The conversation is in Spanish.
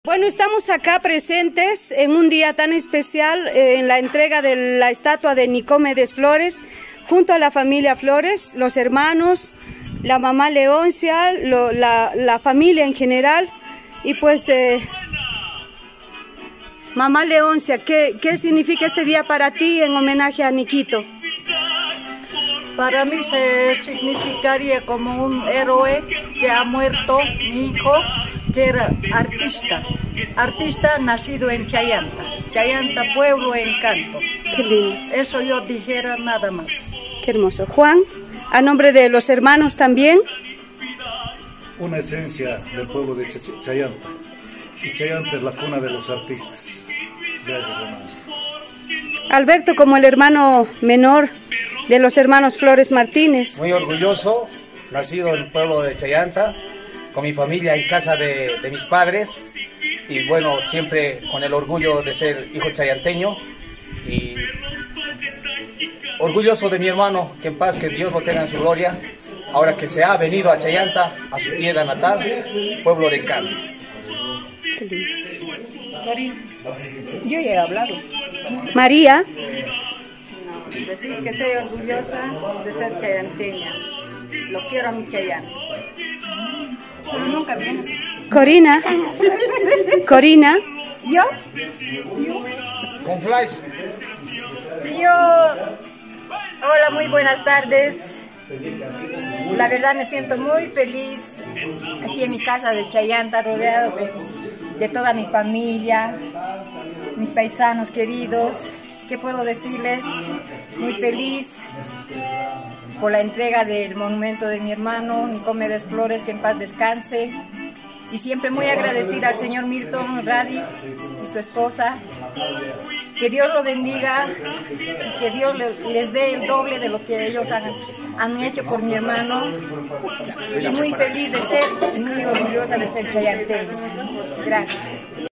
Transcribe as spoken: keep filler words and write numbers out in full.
Bueno, estamos acá presentes en un día tan especial, eh, en la entrega de la estatua de Nicomedes Flores, junto a la familia Flores, los hermanos, la mamá Leoncia, lo, la, la familia en general. Y pues, eh, mamá Leoncia, ¿qué, ¿qué significa este día para ti en homenaje a Niquito? Para mí se significaría como un héroe que ha muerto, mi hijo, que era artista, artista nacido en Chayanta, Chayanta, pueblo encanto. Qué lindo. Eso yo dijera nada más. Qué hermoso. Juan, a nombre de los hermanos también. Una esencia del pueblo de Ch Chayanta, y Chayanta es la cuna de los artistas. Gracias, hermano. Alberto, como el hermano menor de los hermanos Flores Martínez. Muy orgulloso, nacido en el pueblo de Chayanta, con mi familia en casa de, de mis padres, y bueno, siempre con el orgullo de ser hijo chayanteño, y orgulloso de mi hermano, que en paz, que Dios lo tenga en su gloria, ahora que se ha venido a Chayanta, a su tierra natal, pueblo de Cali. Yo ya he hablado. María. Decir que soy orgullosa de ser chayanteña. Lo quiero a mi Chayán. Pero nunca viene. Corina. Corina. ¿Yo? Con flies. Yo... Hola, muy buenas tardes. La verdad me siento muy feliz aquí en mi casa de Chayanta, rodeado de, de toda mi familia, mis paisanos queridos. ¿Qué puedo decirles? Muy feliz por la entrega del monumento de mi hermano Nicomedes Flores, que en paz descanse. Y siempre muy agradecida al señor Milton Radi y su esposa. Que Dios lo bendiga y que Dios les dé el doble de lo que ellos han, han hecho por mi hermano. Y muy feliz de ser y muy orgullosa de ser chayanteña. Gracias.